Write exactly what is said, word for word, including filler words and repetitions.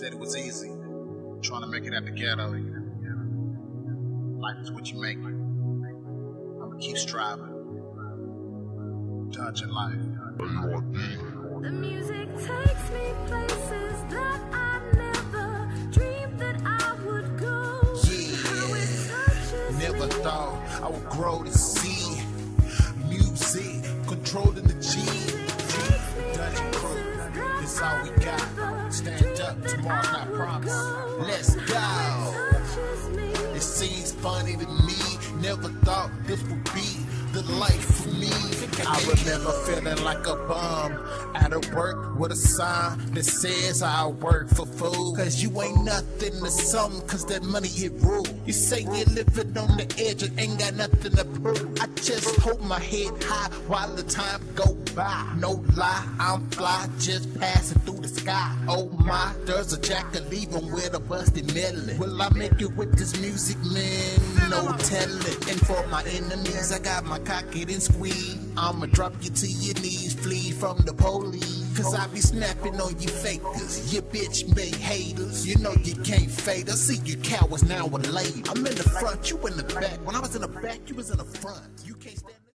said it was easy. Trying to make it at the ghetto. Life is what you make it. I'ma keep striving. Touching life. The music takes me places that I never dreamed that I would go. Yeah, never thought I would grow to see music controlling the G. Dungeon crew, this all we got. Stand up, tomorrow's not promised. Let's go. It seems funny to me. Never thought this would be the life for me. I remember feeling like a bum out of work with a sign that says I work for food. Cause you ain't nothing to some, cause that money it rule. You say you're living on the edge and ain't got nothing to prove. I just hold my head high while the time go by. No lie, I'm fly, just passing through the sky. Oh my, there's a jack of leaving with a busted melon. Will I make it with this music, man? No telling. And for my enemies, I got my cock it and squeeze. I'ma drop you to your knees, flee from the police. Cause I be snapping on you fakers, you bitch made haters. You know you can't fade us, see you cowards now or later. I'm in the front, you in the back. When I was in the back, you was in the front. You can't stand